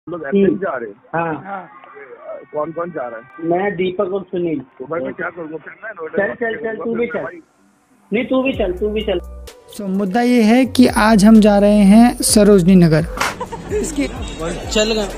लोग ऐसे जा रहे हैं। हाँ। कौन कौन जा रहा है? मैं, दीपक और सुनील। तो भाई मैं क्या करूँगा फिर? मैं चल तू भी चल। नहीं तू भी चल। तो मुद्दा ये है कि आज हम जा रहे हैं सरोजनी नगर। इसकी चल गए।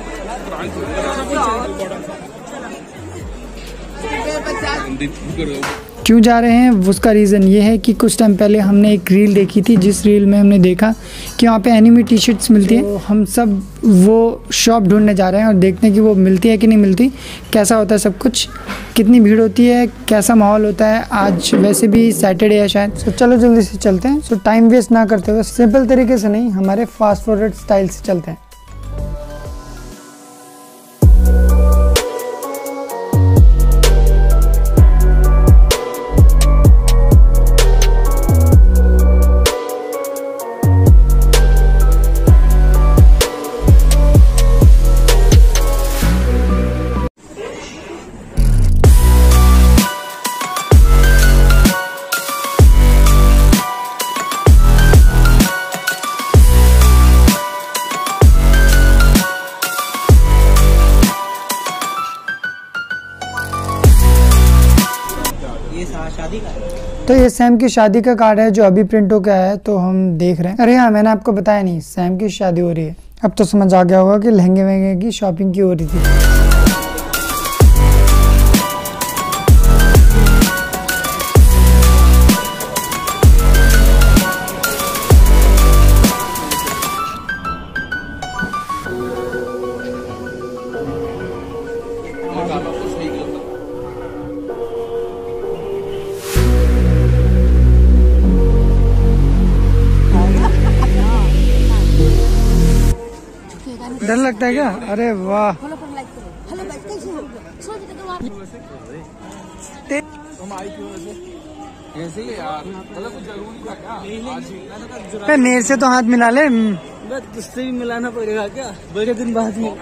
क्यों जा रहे हैं उसका रीज़न ये है कि कुछ टाइम पहले हमने एक रील देखी थी, जिस रील में हमने देखा कि वहाँ पे एनिमी टी शर्ट्स मिलती हैं। तो हम सब वो शॉप ढूंढने जा रहे हैं और देखते हैं कि वो मिलती है कि नहीं मिलती, कैसा होता है सब कुछ, कितनी भीड़ होती है, कैसा माहौल होता है। आज वैसे भी सैटरडे है शायद। तो चलो जल्दी से चलते हैं। सो टाइम वेस्ट ना करते हुए सिंपल तरीके से नहीं, हमारे फास्ट फॉरवर्ड स्टाइल से चलते हैं। तो ये सैम की शादी का कार्ड है जो अभी प्रिंट होकर आया है, तो हम देख रहे हैं। अरे हाँ, मैंने आपको बताया नहीं, सैम की शादी हो रही है। अब तो समझ आ गया होगा कि लहंगे वहंगे की शॉपिंग की हो रही थी। डर लगता है क्या? अरे वाह, नेर से तो हाथ मिला ले। उससे भी मिलाना पड़ेगा क्या बड़े दिन बाद में?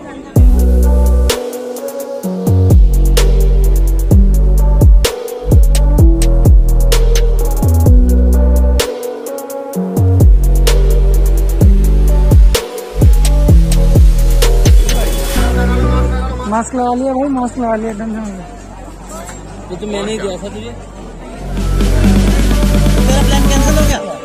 मास्क लगा लिया भाई, मास्क लगा लिया। ये तो मैंने ही दिया था तुझे। तेरा प्लान कैंसिल हो गया?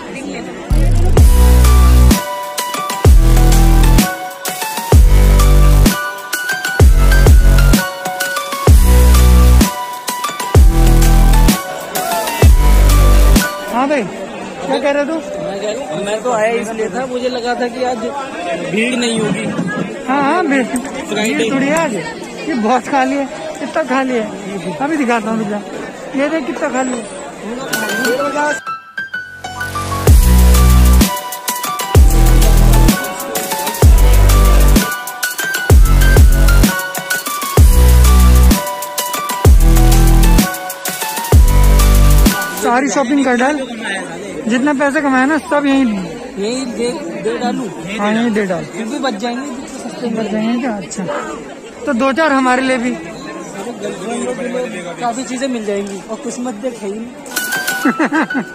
हाँ भाई, क्या कह रहे तू? मैं तो आया इसलिए था, मुझे लगा था कि आज भीड़ नहीं होगी। हाँ भीड़ थोड़ी है आज, ये बहुत खाली है। कितना खाली है अभी दिखाता हूँ, रुक जा। ये देख कितना खाली है। सारी शॉपिंग कर डाल, जितना पैसे कमाया ना सब यही दे डालू। हाँ यही दे डाल, फिर भी बच जाएंगे। सस्ते बच जाएंगे क्या? अच्छा तो 2-4 हमारे लिए भी काफी चीजें मिल जाएंगी और किस्मत देख है ही।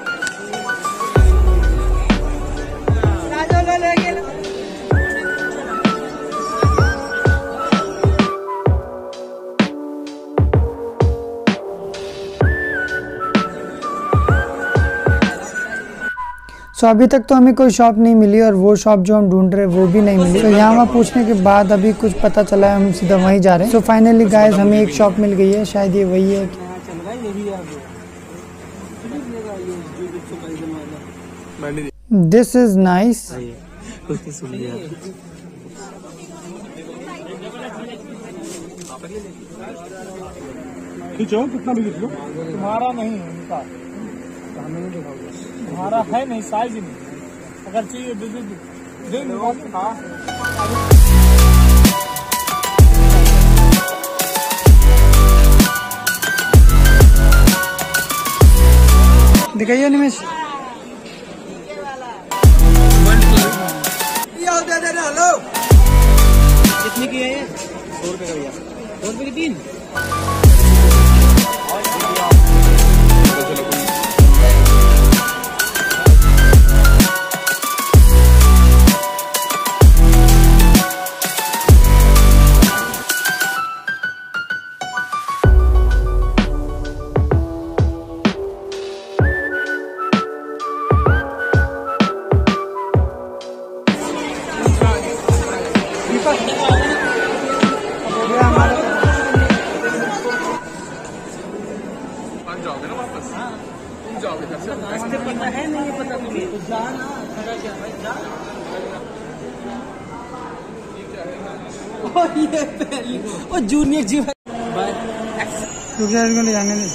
सो अभी तक तो हमें कोई शॉप नहीं मिली और वो शॉप जो हम ढूंढ रहे वो भी नहीं मिली। तो यहाँ वहाँ पूछने के बाद अभी कुछ पता चला है, हम सीधा वहीं जा रहे हैं। सो फाइनली गाइस हमें एक शॉप मिल गई है, शायद ये वही है। This is nice. कितना भी लो, तुम्हारा नहीं है उनका, तुम्हारा है नहीं, साइज ही नहीं। अगर चाहिए दिखाइए निमेश। कितने की है ये? 100 रुपए का भैया। 100 रुपए की 3। ये पहली और जूनियर जी रुक जा, इसको ले जाने दे।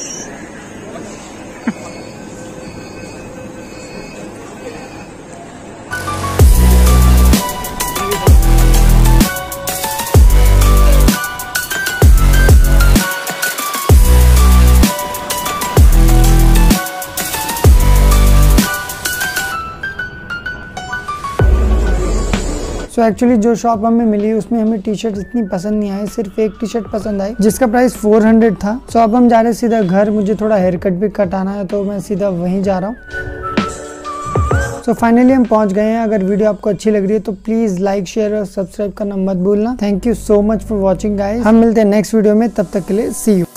सो एक्चुअली जो शॉप हमें मिली उसमें हमें टी शर्ट इतनी पसंद नहीं आई, सिर्फ एक टी शर्ट पसंद आई जिसका प्राइस 400 था। सो अब हम जा रहे हैं सीधा घर, मुझे थोड़ा हेयर कट भी कटाना है तो मैं सीधा वहीं जा रहा हूँ। सो फाइनली हम पहुंच गए हैं। अगर वीडियो आपको अच्छी लग रही है तो प्लीज लाइक शेयर और सब्सक्राइब करना मत भूलना। Thank you so much for watching guys. हम मिलते हैं नेक्स्ट वीडियो में, तब तक के लिए सी यू।